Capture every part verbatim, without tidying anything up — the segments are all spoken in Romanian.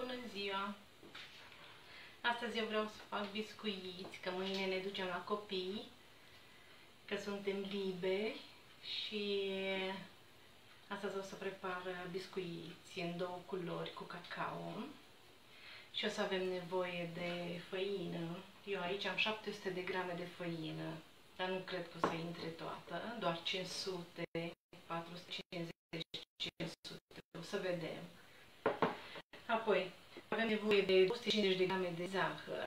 bună ziua! Astăzi eu vreau să fac biscuiți, că mâine ne ducem la copii, că suntem liberi și astăzi o să prepar biscuiți în două culori cu cacao și o să avem nevoie de făină. Eu aici am șapte sute de grame de făină, dar nu cred că o să intre toată, doar cinci sute, patru sute cincizeci, cinci sute, o să vedem. Apoi, avem nevoie de două sute cincizeci de grame de zahăr,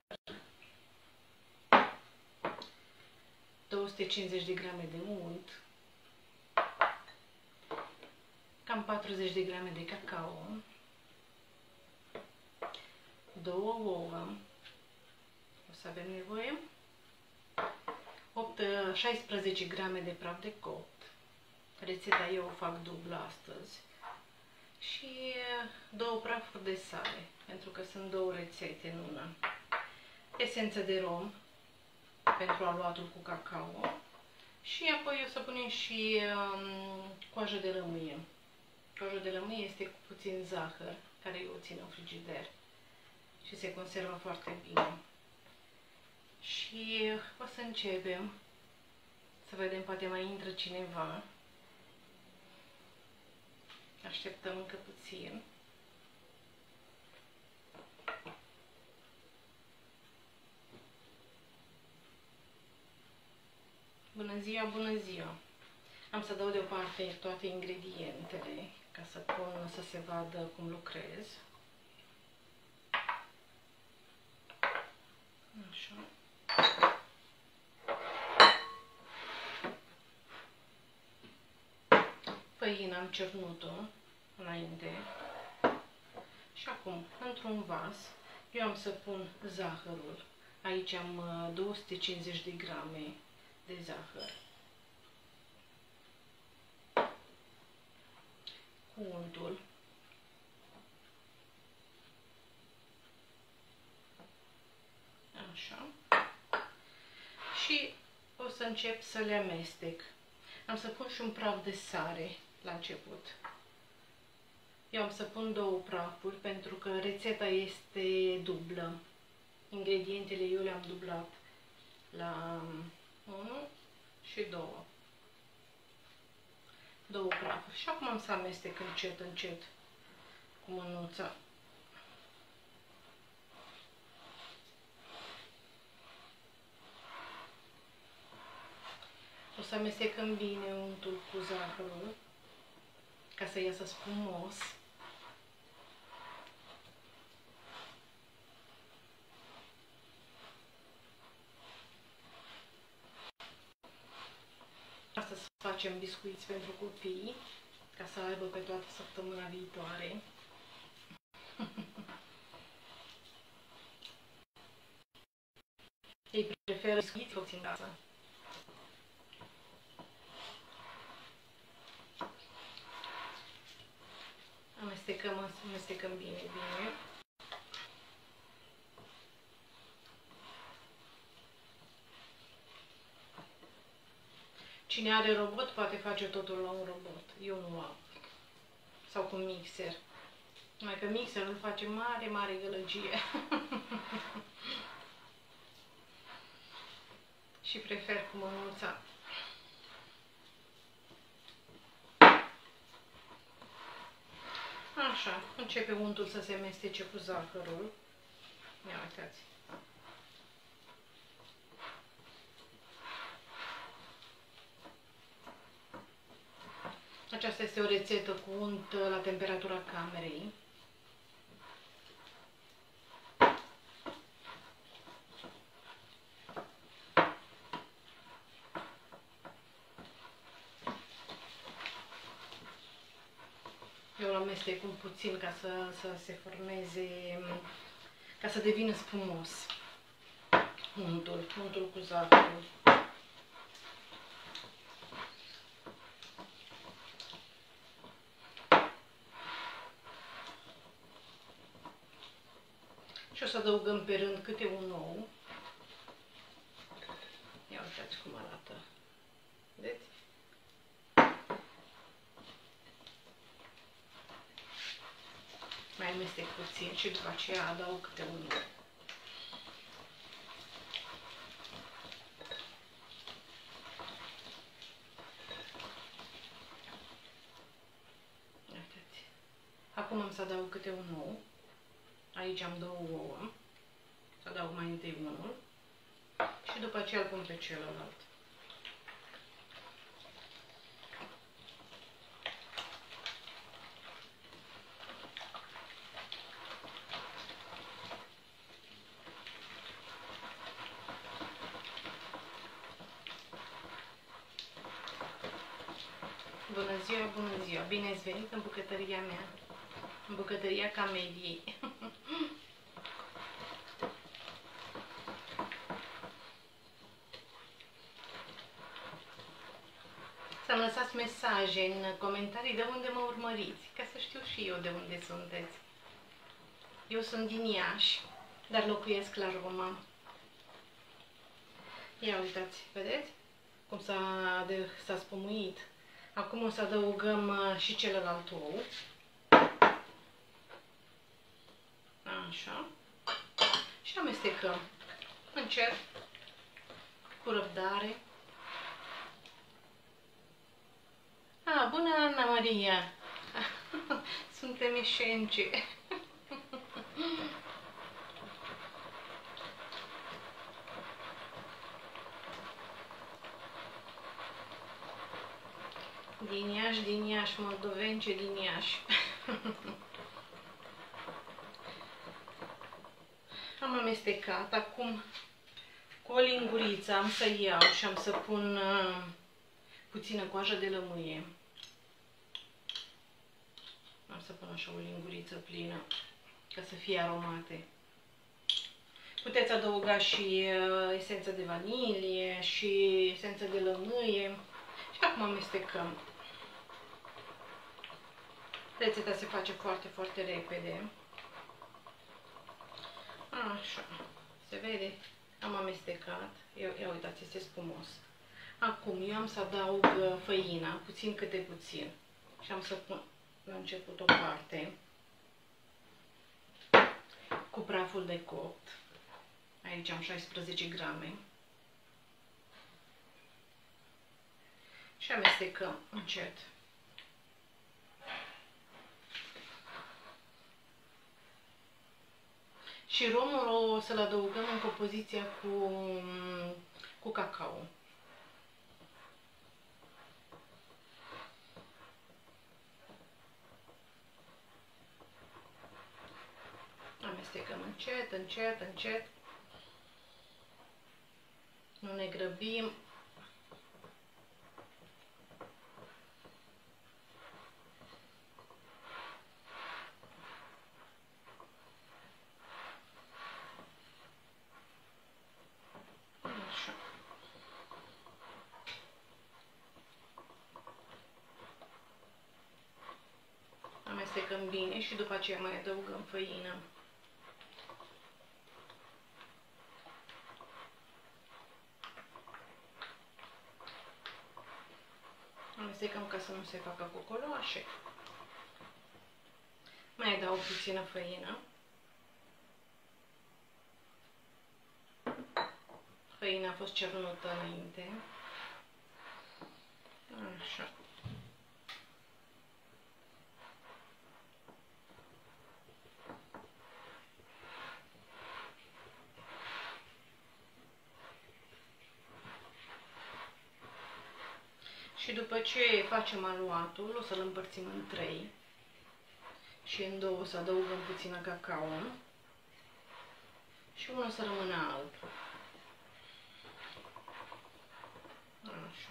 două sute cincizeci de grame de unt, cam patruzeci de grame de cacao, două ouă, o să avem nevoie, opt, șaisprezece grame de praf de copt, rețeta eu o fac dublă astăzi, și două prafuri de sare, pentru că sunt două rețete în una. Esență de rom pentru aluatul cu cacao și apoi o să punem și um, coajă de lămâie. Coajă de lămâie este cu puțin zahăr, care eu o țin în frigider și se conservă foarte bine. Și o să începem să vedem, poate mai intră cineva. Așteptăm încă puțin. Bună ziua, bună ziua! Am să dau deoparte toate ingredientele ca să pun să se vadă cum lucrez. Așa. Făina am cernut-o înainte și acum, într-un vas, eu am să pun zahărul. Aici am două sute cincizeci de grame de zahăr cu untul, așa, și o să încep să le amestec. Am să pun și un praf de sare la început. Eu am să pun două prafuri pentru că rețeta este dublă. Ingredientele eu le-am dublat la unu și doi. Două prafuri. Și acum am să amestec încet, încet cu mânuța. O să amestecăm bine untul cu zahărul ca să iasă spumos. Astăzi facem biscuiți pentru copii, ca să aibă pe toată săptămâna viitoare. Ei preferă biscuiți făcuți în casă. Amestecăm, amestecăm bine, bine. Cine are robot poate face totul la un robot. Eu nu am. Sau cu mixer. Numai că mixerul face mare, mare gălăgie. Și prefer cu mânuța. Așa, începe untul să se mestece cu zahărul. Ia uitați. Aceasta este o rețetă cu unt la temperatura camerei. Eu îl amestec un puțin ca să, să se formeze, ca să devină spumos untul, untul cu zahărul. Și o să adăugăm pe rând câte un ou. Ia uitați cum arată. Vedeți? Mai amestec puțin și după aceea adaug câte unul. Acum am să adaug câte un ou. Aici am două ouă. Să adaug mai întâi unul și după aceea îl pun pe celălalt. Bună ziua, bună ziua! Bine ați venit în bucătăria mea, în bucătăria Cameliei. Să-mi lăsați mesaje în comentarii de unde mă urmăriți, ca să știu și eu de unde sunteți. Eu sunt din Iași, dar locuiesc la Roma. Ia uitați, vedeți cum s-a spumuit. Acum o să adăugăm și celălalt ou. Așa. Și amestecăm încet, cu răbdare. Ah, bună, Ana Maria! Suntem eșence. Din Iași, din Iași, moldovence din Iași. Am amestecat. Acum cu o linguriță am să iau și am să pun uh, puțină coajă de lămâie. Am să pun așa o linguriță plină ca să fie aromate. Puteți adăuga și uh, esență de vanilie și esență de lămâie. Și acum amestecăm. Rețeta se face foarte, foarte repede. Așa. Se vede? Am amestecat. Ia, ia uitați, este spumos. Acum eu am să adaug făina, puțin câte puțin. Și am să pun la început o parte cu praful de copt. Aici am șaisprezece grame. Și amestecăm încet. Și romul o să-l adăugăm în compoziția cu, cu cacao. Amestecăm încet, încet, încet. Nu ne grăbim. Amestecăm bine și după aceea mai adăugăm făină. Amestecăm ca să nu se facă cocoloașe. Mai adaug puțină făină. Făina a fost cernută înainte. Așa. Și după ce facem aluatul, o să-l împărțim în trei. Și în două o să adăugăm puțină cacao. Și unul o să rămână alb. Așa.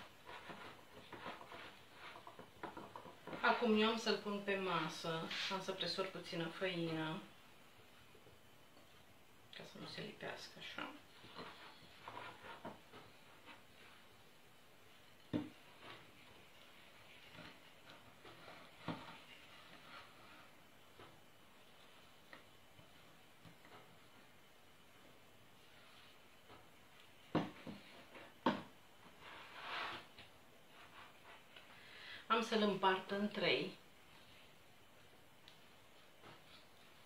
Acum eu am să-l pun pe masă. Am să presor puțină făină. Ca să nu se lipească așa. Am să-l împart în trei.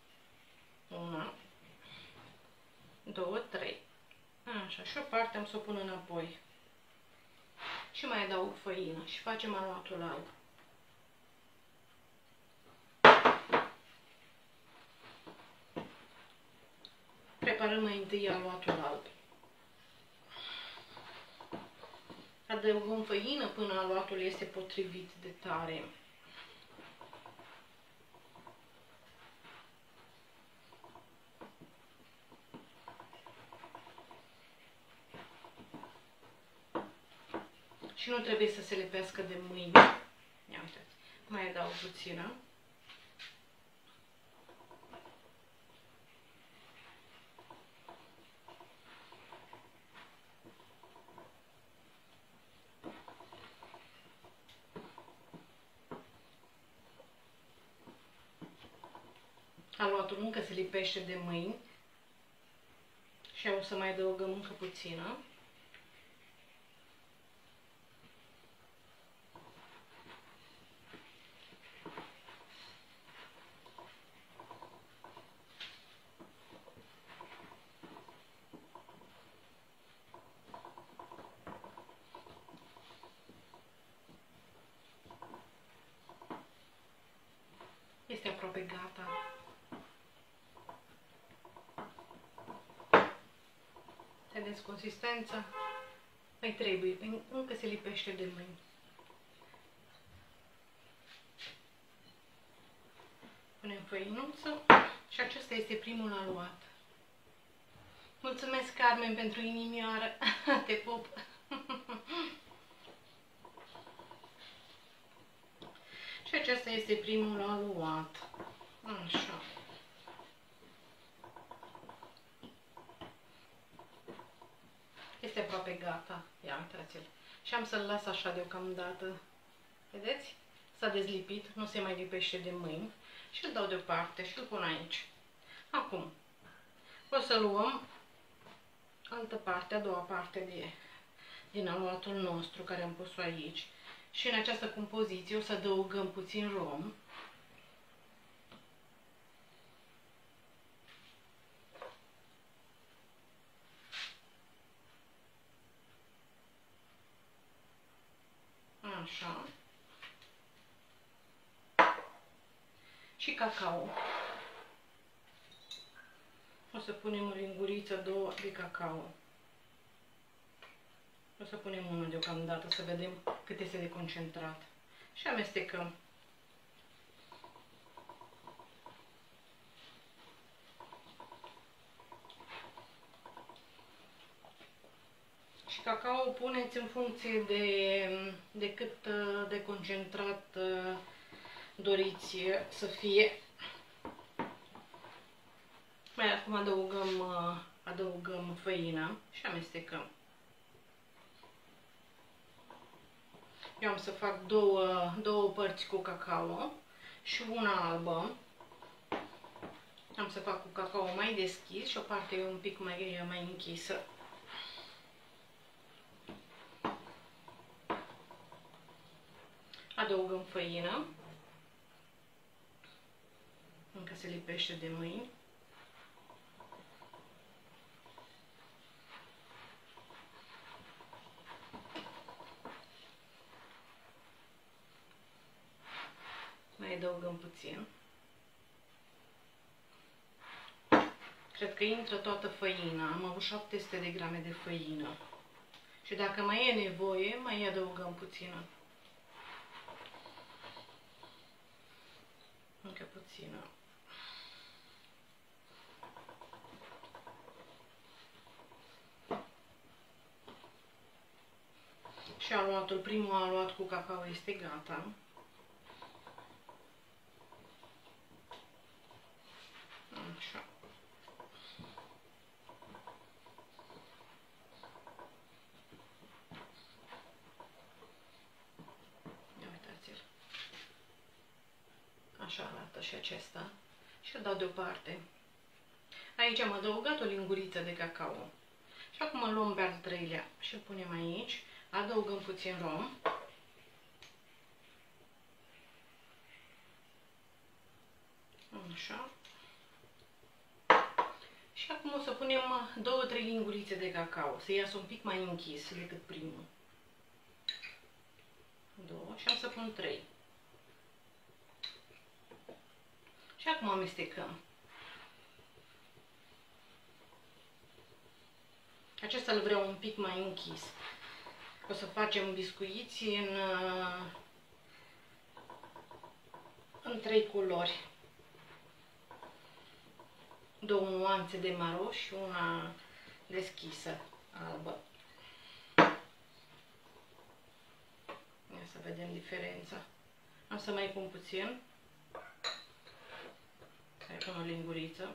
două, trei. Așa, și o parte am să o pun înapoi. Și mai adaug făină și facem aluatul alb. Preparăm mai întâi aluatul alb. Adăugăm făină până aluatul este potrivit de tare. Și nu trebuie să se lipească de mâini. Ia uitați, mai adaug puțină. Aluatul încă se lipește de mâini și o să mai adăugăm încă puțină. Este aproape gata. Vedeți consistența? Mai trebuie, încă se lipește de mâini. Punem făinuță și acesta este primul aluat. Mulțumesc, Carmen, pentru inimioară. Te pup! Și acesta este primul aluat. Așa. Este aproape gata. Ia uitați-l. Și am să-l las așa deocamdată. Vedeți? S-a dezlipit, nu se mai lipește de mâini. Și îl dau deoparte și îl pun aici. Acum, o să luăm altă parte, a doua parte de, din aluatul nostru care am pus-o aici. Și în această compoziție o să adăugăm puțin rom. Așa. Și cacao. O să punem o linguriță, două de cacao. O să punem unul deocamdată să vedem cât este de concentrat. Și amestecăm. Și cacao puneți în funcție de, de cât de concentrat doriți să fie. Mai acum adăugăm, adăugăm făina și amestecăm. Eu am să fac două, două părți cu cacao și una albă. Am să fac cu cacao mai deschis și o parte un pic mai, mai închisă. Adăugăm făină. Încă se lipește de mâini. Mai adăugăm puțin. Cred că intră toată făina. Am avut șapte sute de grame de făină. Și dacă mai e nevoie, mai adăugăm puțină. Încă puțină. Și aluatul, primul aluat cu cacao este gata. Așa. Ia uitați-l. Așa arată și acesta. Și îl dau deoparte. Aici am adăugat o linguriță de cacao. Și acum îl luăm pe al treilea și îl punem aici. Adăugăm puțin rom. Așa. Și Și acum o să punem două trei lingurițe de cacao, să iasă un pic mai închis decât primul. două și am să pun trei. Și acum amestecăm. Acesta îl vreau un pic mai închis. O să facem biscuiți în, în trei culori. Două nuanțe de maro și una deschisă, albă. Ia să vedem diferența. Am să mai pun puțin. Să pun o linguriță.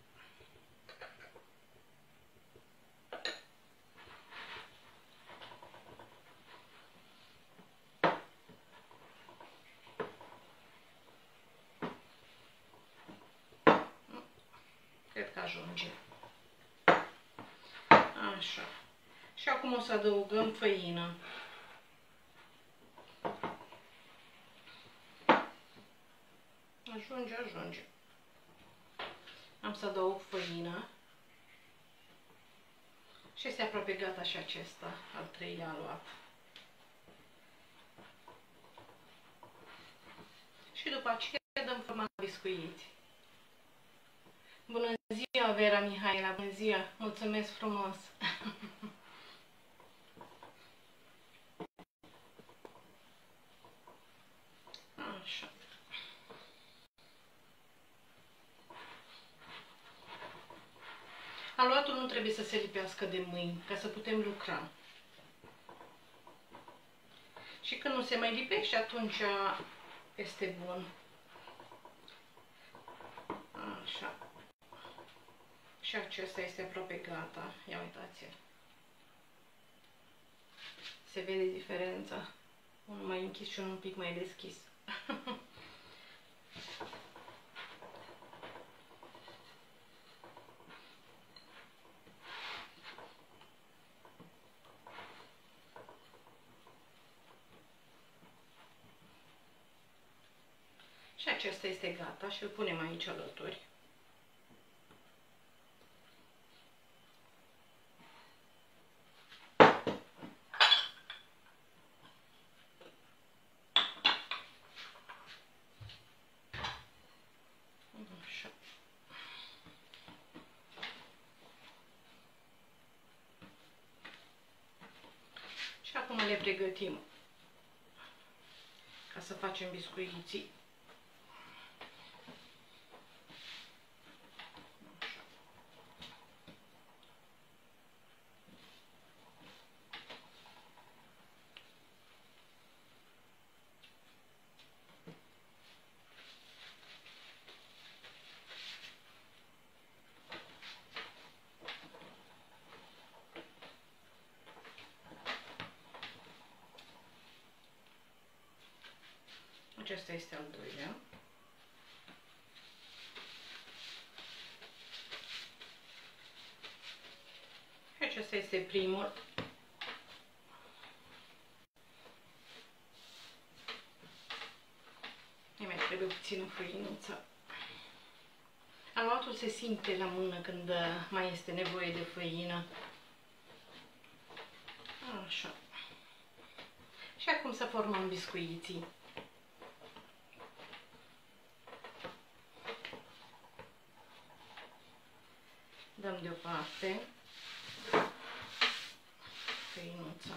Cred că ajunge. Așa. Și acum o să adăugăm făină. Ajunge, ajunge. Am să adaug făină. Și este aproape gata și acesta, al treilea luat. Și după aceea dăm forma la biscuiți. Bună ziua, Vera Mihaela, bună ziua, mulțumesc frumos! Așa. Aluatul nu trebuie să se lipească de mâini, ca să putem lucra. Și când nu se mai lipește, atunci este bun. Așa. Și acesta este aproape gata. Ia uitați-l. Se vede diferența. Unul mai închis și unul un pic mai deschis. Și acesta este gata și îl punem aici alături. Așa. Și acum le pregătim ca să facem biscuiții. Acesta este al doilea. Și acesta este primul. Îi mai trebuie puțină făinuță. Aluatul se simte la mână când mai este nevoie de făină. Așa. Și acum să formăm biscuiții. Dăm deoparte făinuța.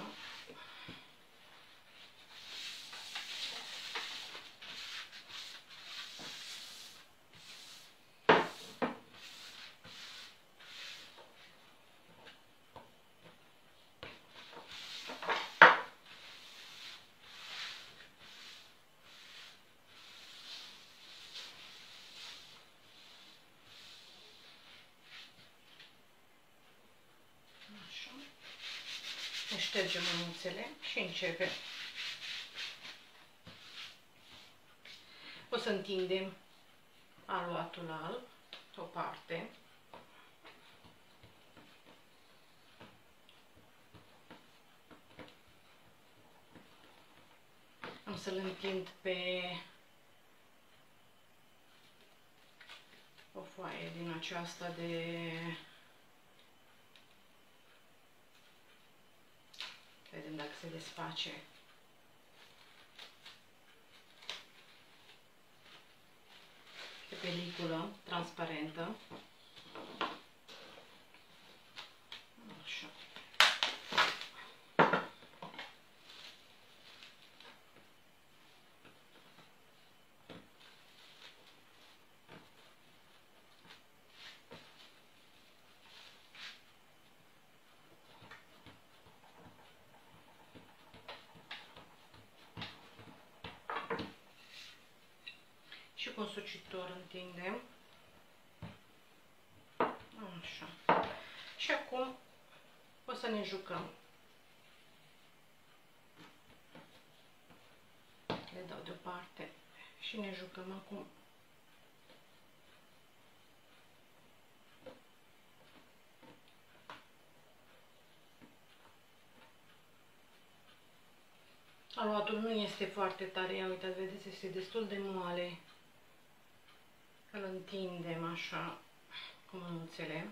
Ștergem mânuțele și începem. O să întindem aluatul alb, o parte. Am să-l întind pe o foaie din aceasta de... Vedem dacă se desface. De peliculă transparentă. Așa. Și cu un sucitor întindem. Așa. Și acum o să ne jucăm. Le dau deoparte și ne jucăm acum. Aluatul nu este foarte tare, ia uitați, vedeți, este destul de moale. Îl întindem așa cu mânuțele.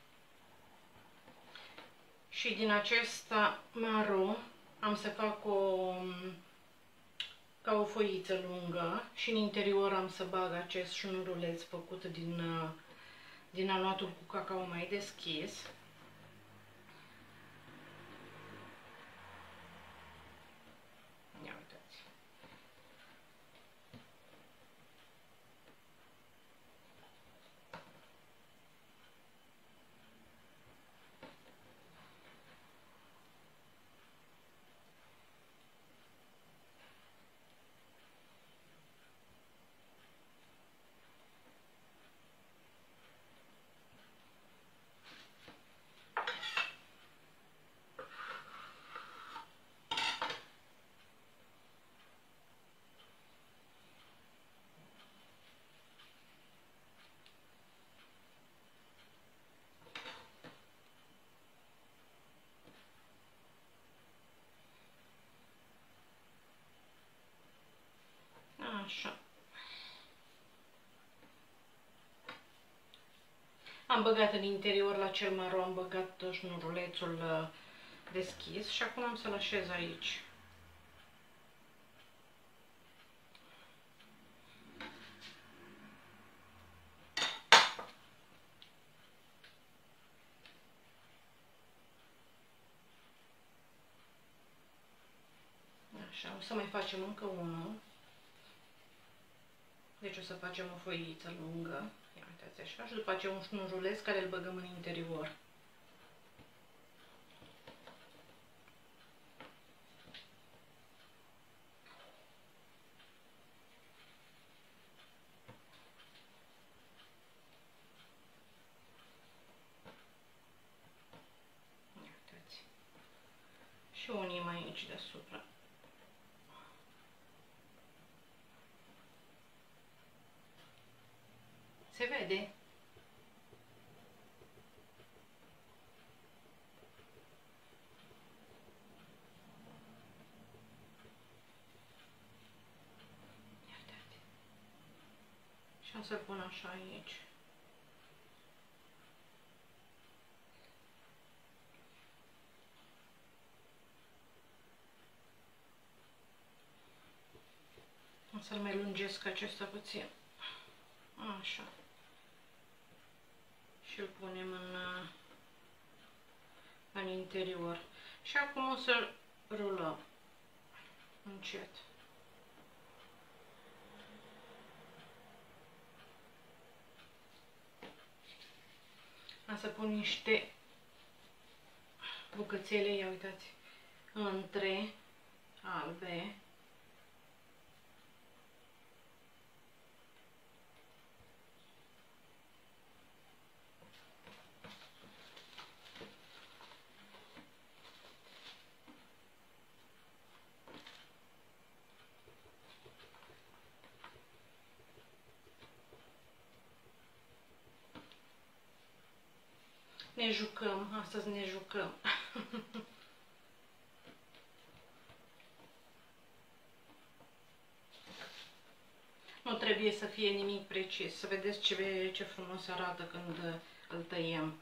Și din acesta maro am să fac o, ca o foiță lungă și în interior am să bag acest șnuruleț făcut din, din aluatul cu cacao mai deschis. Ia uitați. Așa. Am băgat în interior la cel maro, am băgat șnurulețul deschis și acum am să-l așez aici. Așa, o să mai facem încă unul. Deci o să facem o foiță lungă. Ia uitați așa. Și după aceea un șnuruleț care îl băgăm în interior. Ia uitați. Și unim aici deasupra. Se vede? Iată. Și o să-l pun așa aici. O să-l mai lungesc acesta puțin. Așa. Și îl punem în, în interior. Și acum o să rulăm încet. Am să pun niște bucățele, ia uitați, între albe. Ne jucăm, astăzi ne jucăm. Nu trebuie trebuie să fie nimic precis. Să vedeți ce, ce frumos arată când îl tăiem.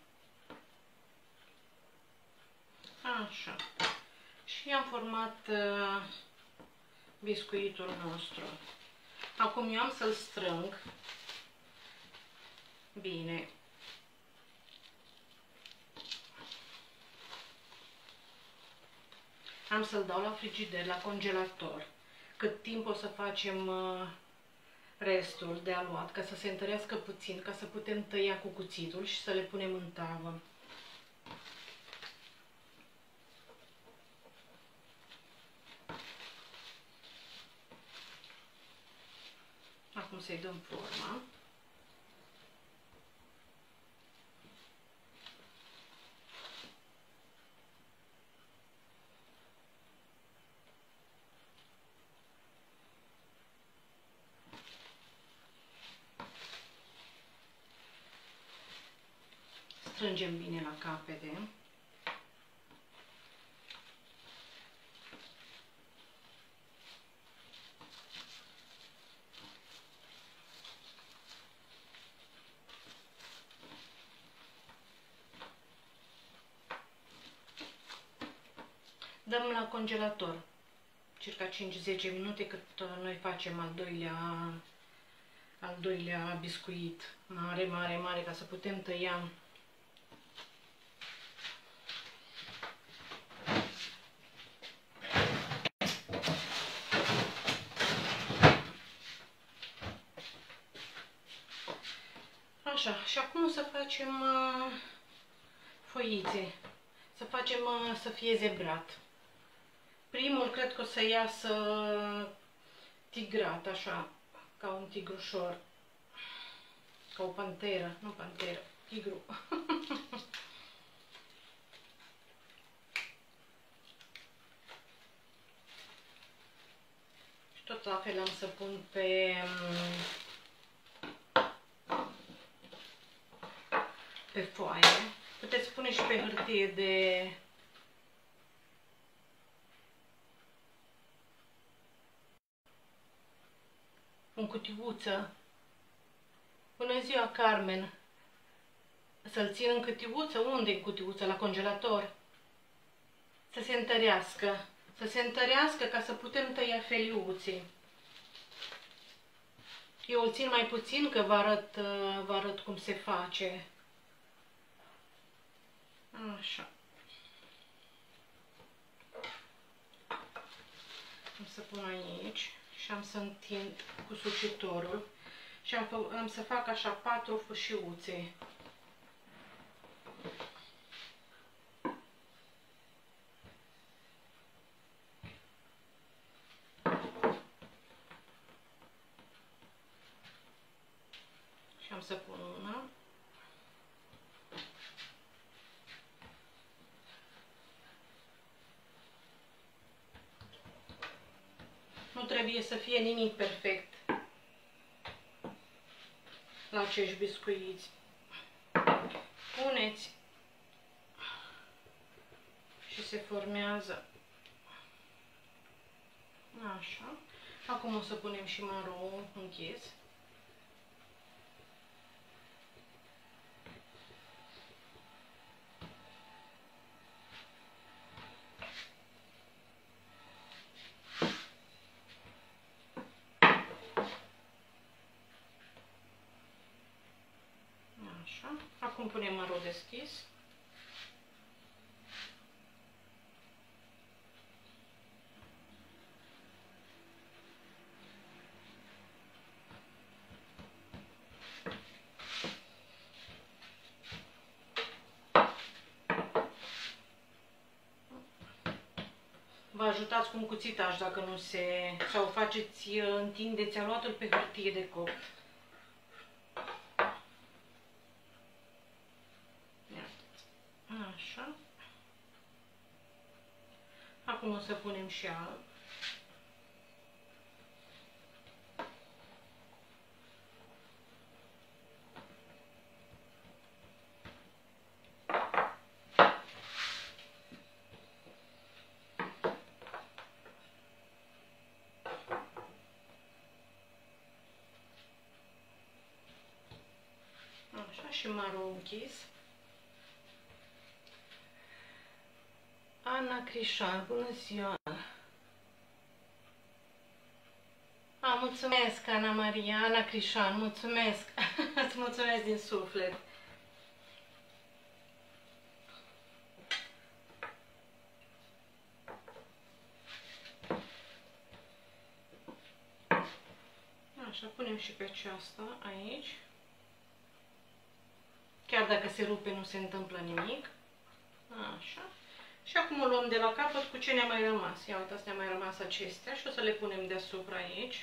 Așa. Și am format uh, biscuitul nostru. Acum eu am să-l strâng bine. Am să-l dau la frigider, la congelator, cât timp o să facem uh, restul de aluat, ca să se întărească puțin, ca să putem tăia cu cuțitul și să le punem în tavă. Acum să-i dăm forma. Strângem bine la capete. Dăm la congelator circa cinci zece minute, cât noi facem al doilea, al doilea biscuit mare, mare, mare, ca să putem tăia. Așa, și acum o să facem uh, foițe, să facem uh, să fie zebrat. Primul cred că o să iasă tigrat, așa, ca un tigrușor, ca o panteră, nu panteră, tigru. Și tot la fel am să pun pe pe foaie. Puteți pune și pe hârtie de în cutiuță. Bună ziua, Carmen! Să-l țin în cutiuță? Unde în cutiuță? La congelator? Să se întărească. Să se întărească ca să putem tăia feliuții. Eu îl țin mai puțin, că vă arăt, vă arăt cum se face. Așa. Am să pun aici și am să întind cu sucitorul și am, am să fac așa patru fâșiuțe. Și am să pun una. Nu trebuie să fie nimic perfect la acești biscuiți. Puneți și se formează. Așa. Acum o să punem și maroul închis. Așa. Acum punem mărul deschis. Vă ajutați cu un cuțitaș dacă nu se... sau faceți, întindeți aluatul pe hârtie de copt. Așa. Acum o să punem și alb. și marul închis. Ana Crișan, bună ziua! A, mulțumesc, Ana Maria, Ana Crișan, mulțumesc! Îți mulțumesc din suflet! Așa, punem și pe aceasta aici. Chiar dacă se rupe, nu se întâmplă nimic. Așa. Și acum o luăm de la capăt cu ce ne-a mai rămas. Ia uitați, ne-a mai rămas acestea și o să le punem deasupra aici.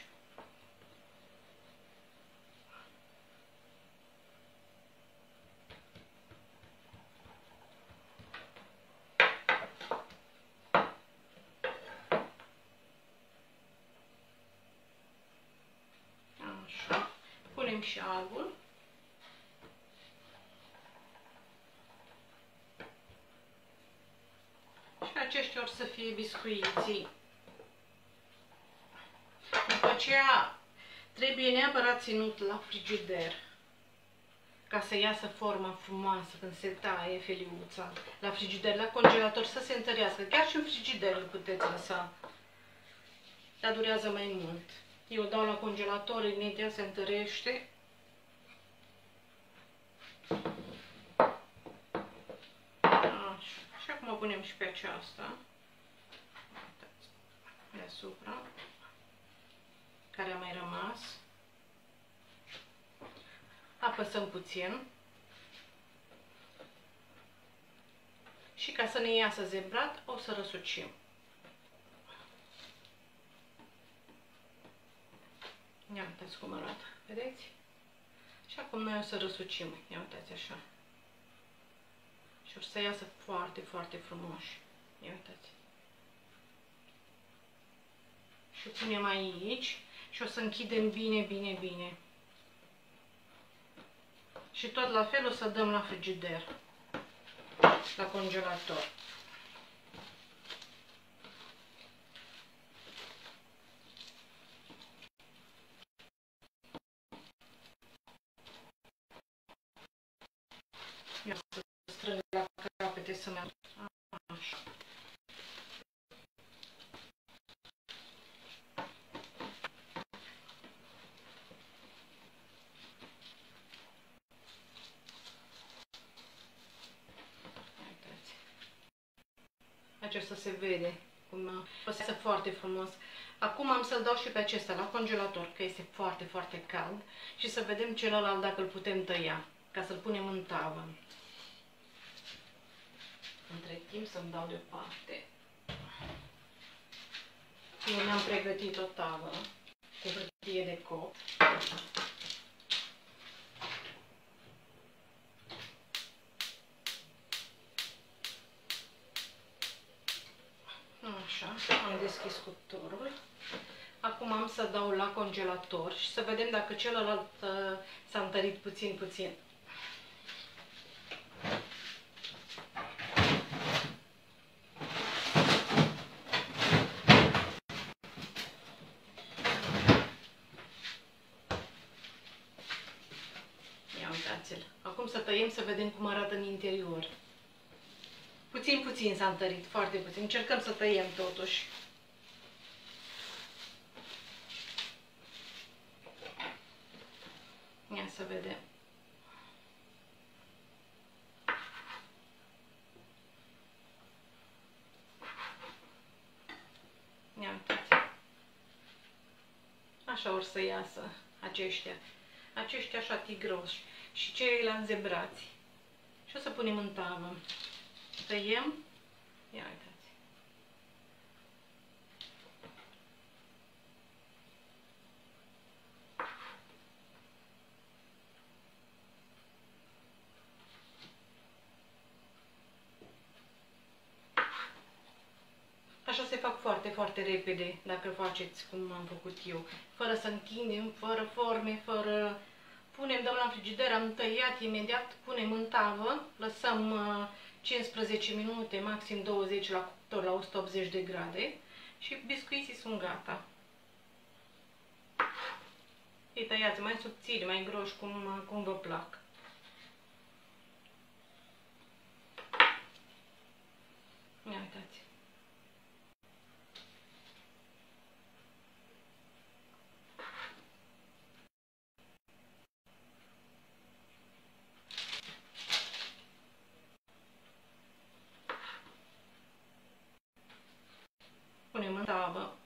Așa. Punem și albul. Și aceștia or să fie biscuiții. După aceea trebuie neapărat ținut la frigider ca să iasă forma frumoasă când se taie feliuța. La frigider, la congelator să se întărească. Chiar și în frigider îl puteți lăsa. Dar durează mai mult. Eu dau la congelator, imediat se întărește. Așa. Și acum o punem și pe aceasta. Deasupra. Care a mai rămas. Apăsăm puțin. Și ca să ne iasă zebrat, o să răsucim. Ia uitați cum arată, vedeți? Și acum noi o să răsucim, ia uitați așa. Și o să iasă foarte, foarte frumoși. Ia uitați. Și o punem aici și o să închidem bine, bine, bine. Și tot la fel o să dăm la frigider, la congelator. Ia să strâng la capete să meargă. Așa. Acesta se vede cum o să iasă foarte frumos. Acum am să-l dau și pe acesta la congelator, că este foarte, foarte cald, și să vedem celălalt dacă îl putem tăia, ca să-l punem în tavă. Între timp să-mi dau deoparte. Eu mi-am pregătit o tavă cu hârtie de copt. Așa, am deschis cuptorul. Acum am să dau la congelator și să vedem dacă celălalt uh, s-a întărit puțin, puțin. Ia uitați-l. Acum să tăiem să vedem cum arată în interior. Puțin, puțin s-a întărit, foarte puțin. Încercăm să tăiem totuși. Ia să vedem. Ia uitați. Așa or să iasă aceștia. Aceștia așa tigroși și ceilalți zebrați. Și o să punem în tavă. Tăiem. Ia uitați. Așa se fac foarte, foarte repede dacă faceți cum am făcut eu. Fără să întindem, fără forme, fără... Punem, dăm la frigider, am tăiat imediat, punem în tavă, lăsăm cincisprezece minute, maxim douăzeci la cuptor la o sută optzeci de grade și biscuiții sunt gata. Îi tăiați mai subțiri, mai groși, cum, cum vă plac. punem în tavă.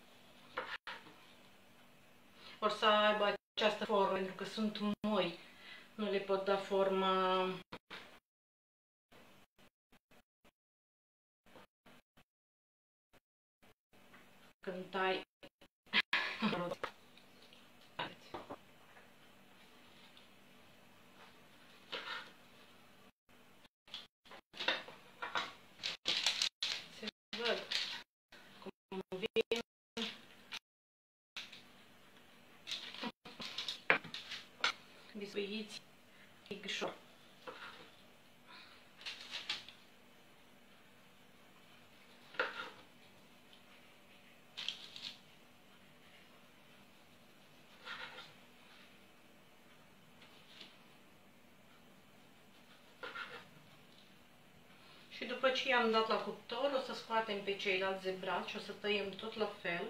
Or să aibă această formă, pentru că sunt moi. Nu le pot da forma când tai. Se văd cum vin. Biscuiți micșor. Și după ce i-am dat la cuptor, o să scoatem pe ceilalți zebrați și o să tăiem tot la fel.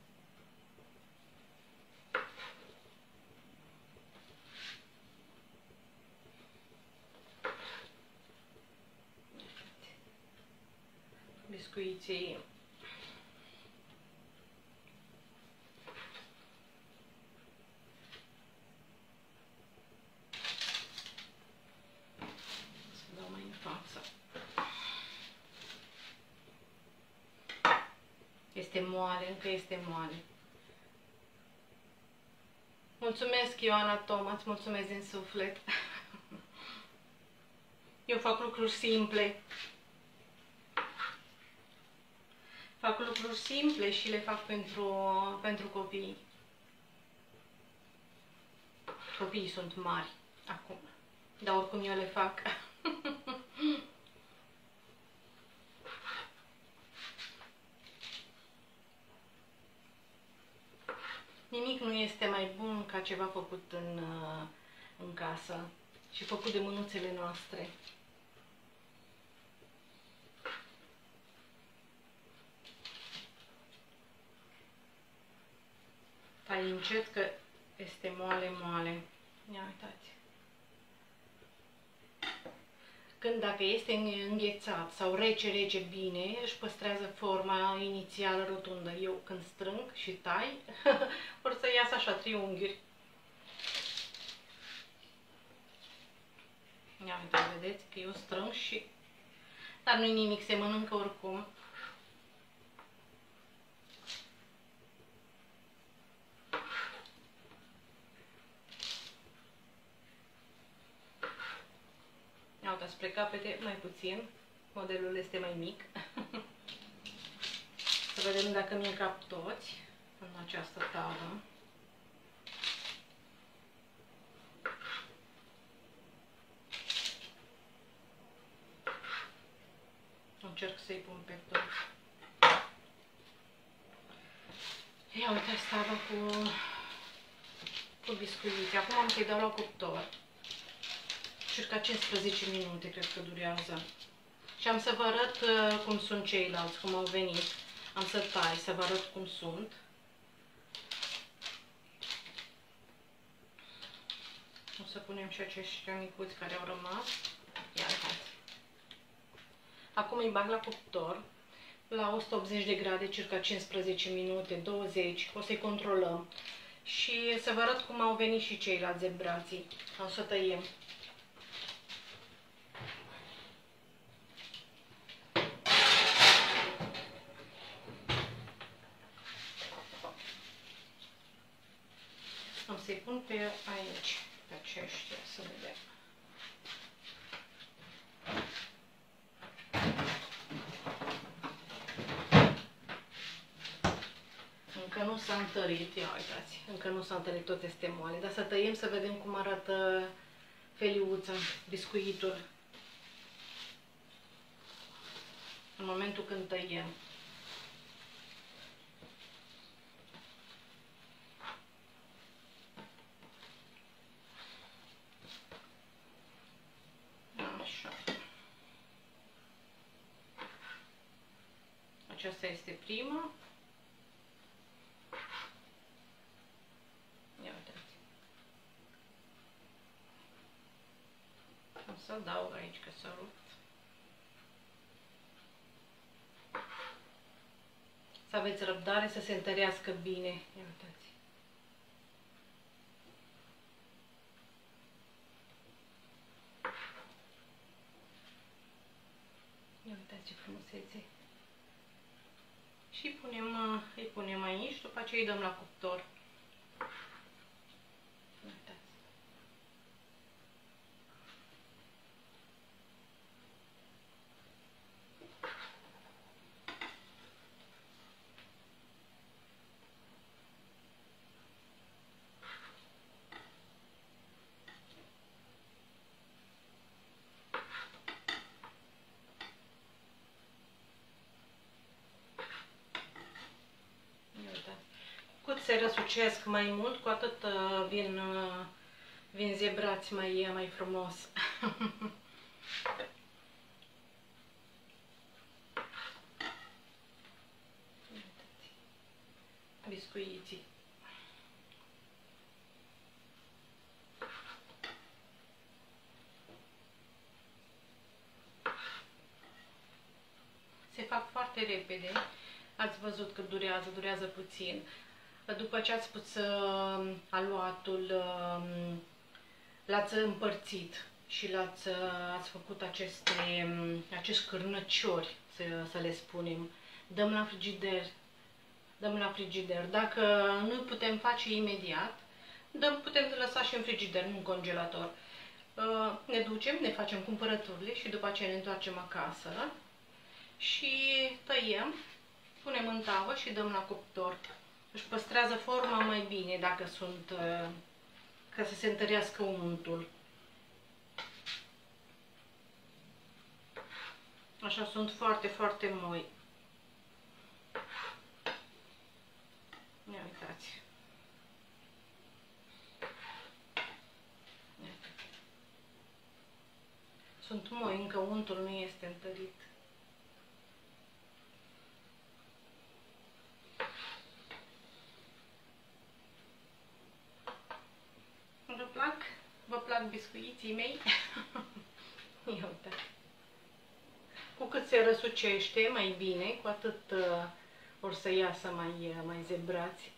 Biscuiții să dau mai în față. Este moale, încă este moale. Mulțumesc, Ioana Toma, îți mulțumesc din suflet. Eu fac lucruri simple. Fac lucruri simple și le fac pentru, pentru copii. Copiii sunt mari acum, dar oricum eu le fac. Nimic nu este mai bun ca ceva făcut în, în casă și făcut de mânuțele noastre. Tai încet că este moale, moale. Ia uitați. Când dacă este înghețat sau rece, rece bine, își păstrează forma inițială rotundă. Eu când strâng și tai, or să iasă așa triunghiuri. Ia uitați, vedeți că eu strâng și... Dar nu-i nimic, se mănâncă oricum. Ia uitați, spre capete mai puțin. Modelul este mai mic. Să vedem dacă mi-e cap toți în această tavă. Încerc să-i pun pe toți. Ia uitați tava cu, cu biscuiți. Acum am să-i dau la cuptor. Circa cincisprezece minute cred că durează. Și am să vă arăt uh, cum sunt ceilalți, cum au venit. Am să tai, să vă arăt cum sunt. O să punem și aceștia micuți care au rămas. Ia uitați. Acum îi bag la cuptor la o sută optzeci de grade, circa cincisprezece minute, douăzeci. O să-i controlăm. Și să vă arăt cum au venit și ceilalți zebrații. O să tăiem. Am să-i pun pe aici, pe aceștia, să vedem. Încă nu s-a întărit, ia uitați, încă nu s-a întărit, tot este moale, dar să tăiem să vedem cum arată feliuța, biscuitul. În momentul când tăiem. Așa. Aceasta este prima. Ia uitați. O să adaug aici că s-a rupt. Să aveți răbdare să se întărească bine. Ia uitați. Ia uitați ce frumusețe. Și punem, îi punem aici, după aceea îi dăm la cuptor. Uitați. Cât se răsucesc mai mult, cu atât uh, vin, uh, vin zebrați mai, mai frumos. Biscuiții. Se fac foarte repede. Ați văzut că durează, durează puțin. După ce ați pus uh, aluatul, uh, l-ați împărțit și l-ați uh, ați făcut aceste, um, acești cârnăciori, să, să le spunem, dăm la frigider. Dăm la frigider. Dacă nu putem face imediat, dăm, putem lăsa și în frigider, nu în congelator. Uh, ne ducem, ne facem cumpărăturile și după aceea ne întoarcem acasă și tăiem, punem în tavă și dăm la cuptor. Își păstrează forma mai bine dacă sunt, uh, ca să se întărească untul. Așa sunt foarte, foarte moi. Ia uitați. Sunt moi, încă untul nu este întărit. Vă plac? Vă plac biscuiții mei? Ia uitați. Cu cât se răsucește mai bine, cu atât uh, or să iasă mai, uh, mai zebrați.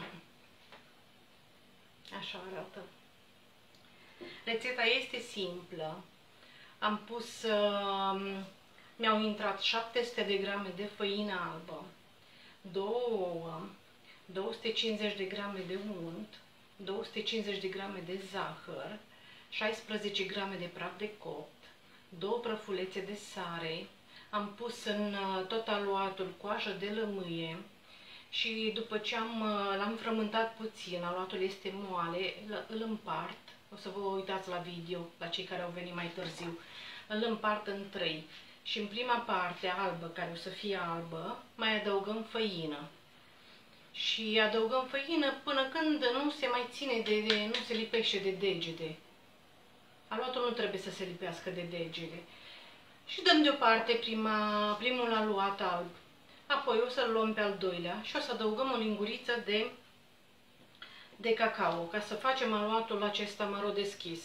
Așa arată. Rețeta este simplă. Am pus, uh, mi-au intrat șapte sute de grame de făină albă, două ouă, două sute cincizeci de grame de unt, două sute cincizeci de grame de zahăr, șaisprezece grame de praf de copt, două prăfulețe de sare. Am pus în tot aluatul coajă de lămâie și după ce am, l-am frământat puțin, aluatul este moale, îl împart. O să vă uitați la video, la cei care au venit mai târziu. Îl împart în trei și în prima parte albă, care o să fie albă, mai adăugăm făină. Și adăugăm făină până când nu se mai ține de, de nu se lipește de degete. Aluatul nu trebuie să se lipească de degete. Și dăm deoparte prima, primul aluat alb. Apoi o să-l luăm pe al doilea și o să adăugăm o linguriță de, de cacao, ca să facem aluatul acesta maro deschis.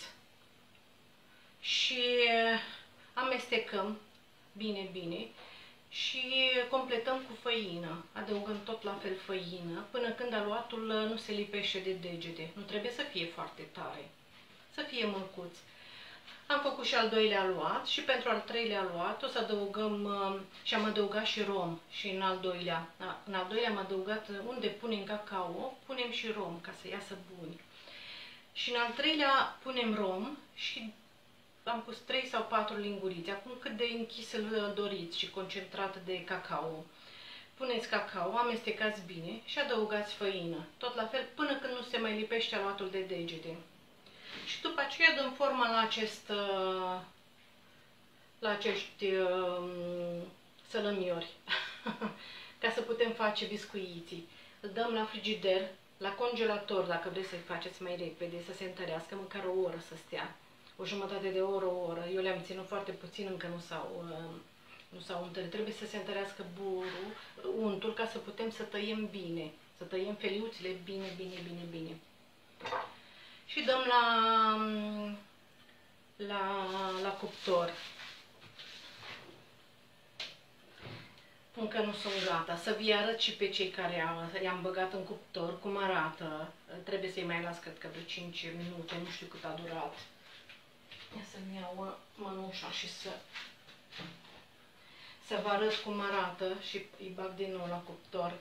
Și amestecăm bine, bine și completăm cu făină. Adăugăm tot la fel făină până când aluatul nu se lipește de degete. Nu trebuie să fie foarte tare, să fie mălcuț. Am făcut și al doilea aluat și pentru al treilea aluat o să adăugăm și am adăugat și rom și în al doilea. În al doilea am adăugat, unde punem cacao, punem și rom ca să iasă buni. Și în al treilea punem rom și am pus trei sau patru lingurițe. Acum cât de închis îl doriți și concentrat de cacao. Puneți cacao, amestecați bine și adăugați făină. Tot la fel până când nu se mai lipește aluatul de degete. Și după aceea dăm forma la acest, la acești sălămiori, ca să putem face biscuiții. Îl dăm la frigider, la congelator, dacă vreți să-i faceți mai repede, să se întărească, măcar o oră să stea. O jumătate de oră, o oră. Eu le-am ținut foarte puțin, încă nu s-au nu s-au întărit. Trebuie să se întărească burul, untul, ca să putem să tăiem bine, să tăiem feliuțele bine, bine, bine, bine. Și dăm la, la, la cuptor. încă nu sunt gata. Să vi arăt și pe cei care i-am băgat în cuptor cum arată. Trebuie să-i mai las, cred că vreo cinci minute, nu știu cât a durat. Ia să-mi iau mănușa și să, să vă arăt cum arată și îi bag din nou la cuptor.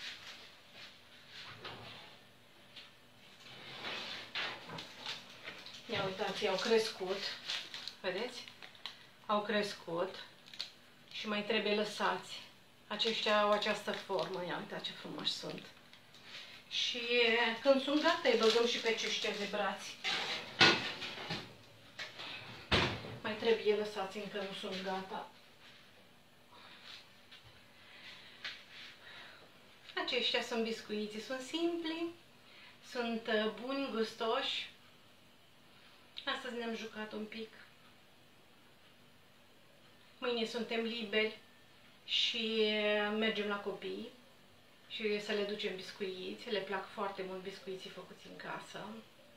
Ia uitați, au crescut. Vedeți? Au crescut și mai trebuie lăsați. Aceștia au această formă. Ia uitați ce frumoși sunt. Și când sunt gata, îi băgăm și pe aceștia de brați. Mai trebuie lăsați, încă nu sunt gata. Aceștia sunt biscuiții, sunt simpli, sunt buni, gustoși. Astăzi ne-am jucat un pic. Mâine suntem liberi și mergem la copii și să le ducem biscuiți. Le plac foarte mult biscuiții făcuți în casă.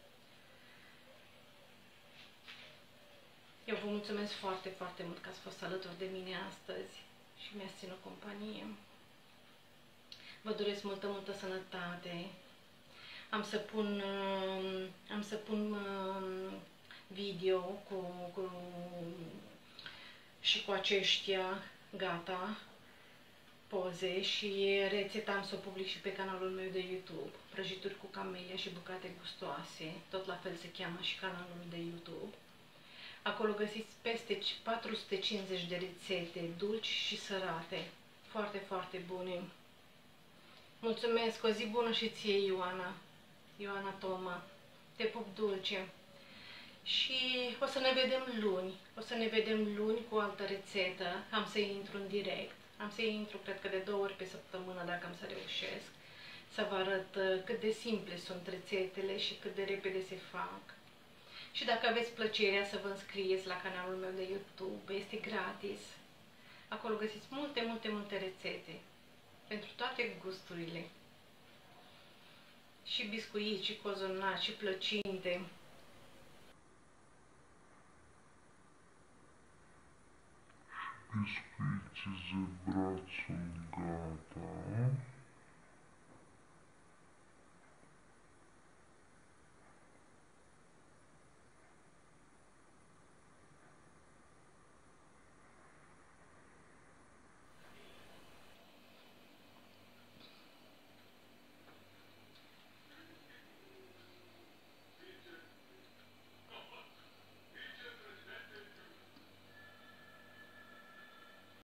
Eu vă mulțumesc foarte, foarte mult că ați fost alături de mine astăzi și mi-ați ținut companie. Vă doresc multă, multă sănătate. Am să pun, am să pun video cu, cu, și cu aceștia gata, poze și rețeta am să o public și pe canalul meu de YouTube. Prăjituri cu camelia și bucate gustoase, tot la fel se cheamă și canalul de YouTube. Acolo găsiți peste patru sute cincizeci de rețete dulci și sărate, foarte, foarte bune. Mulțumesc, o zi bună și ție, Ioana, Ioana Toma, te pup dulce. Și o să ne vedem luni, o să ne vedem luni cu o altă rețetă, am să intru în direct, am să intru cred că de două ori pe săptămână dacă am să reușesc, să vă arăt cât de simple sunt rețetele și cât de repede se fac. Și dacă aveți plăcerea să vă înscrieți la canalul meu de YouTube, este gratis. Acolo găsiți multe, multe, multe rețete, pentru toate gusturile. Și biscuiți, și cozonaci, și plăcinte. Biscuiții zebrați sunt gata.